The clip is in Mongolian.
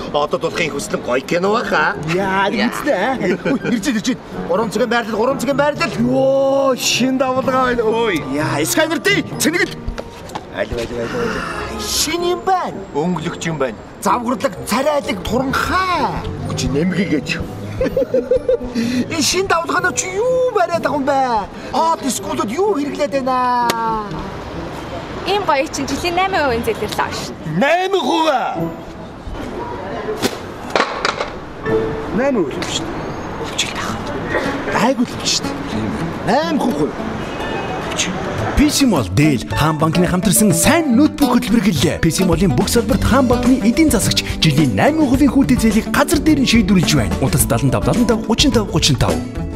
Одоо дулахын хүслэн гоё кино баха. Яа, үзнэ. Ирж. 3 цагийн байрлал. Йоо, шин давлгаа байна. Ой. Яа, сканер дий. Цэнэгэл. Аль. Шин юм байна. Өнгөлөгч юм байна. Завгарлаг, царайлаг, туранхай. Чи нэмгийгээч. Энэ шин давлгаанаа чи юу бариад байгаа юм бэ? Дисколд юу хэрэглээд байна? Ийм гоё чинь жилийн 8% зэлэрлээ ш. 8%. 8% л шүү дээ. Өвчл таа. Айгуул л шүү дээ. 8%. PC Mall дээл хаан банкны хамтарсан сайн ноутбук хөтөлбөр гэлээ. PC Mall-ийн бүх салбарт хаан банкны эдийн засагч жилийн 8% хүүтэй зээлийг газар дээр нь шийдвэрлэж байна. Утас 75 35 35 35.